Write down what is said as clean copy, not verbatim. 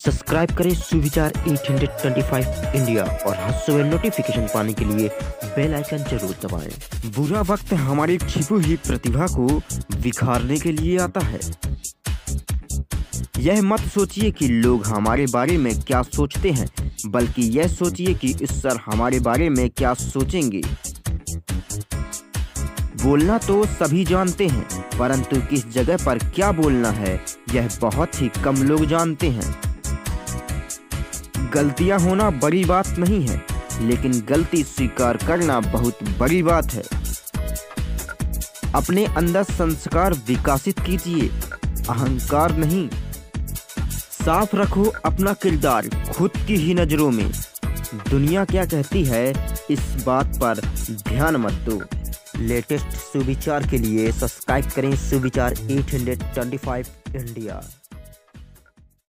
Subscribe करें सुविचार 825 India और हर सुबह नोटिफिकेशन पाने के लिए बेल आइकन जरूर दबाएं। बुरा वक्त हमारी छिपी हुई प्रतिभा को बिखारने के लिए आता है। यह मत सोचिए कि लोग हमारे बारे में क्या सोचते हैं, बल्कि यह सोचिए कि ईश्वर हमारे बारे में क्या सोचेंगे। बोलना तो सभी जानते हैं, परंतु किस जगह पर क्या बोलना है यह बहुत ही कम लोग जानते हैं। गलतियां होना बड़ी बात नहीं है, लेकिन गलती स्वीकार करना बहुत बड़ी बात है। अपने अंदर संस्कार विकसित कीजिए, अहंकार नहीं। साफ रखो अपना किरदार खुद की ही नजरों में। दुनिया क्या कहती है इस बात पर ध्यान मत दो। लेटेस्ट सुविचार के लिए सब्सक्राइब करें सुविचार 825 इंडिया।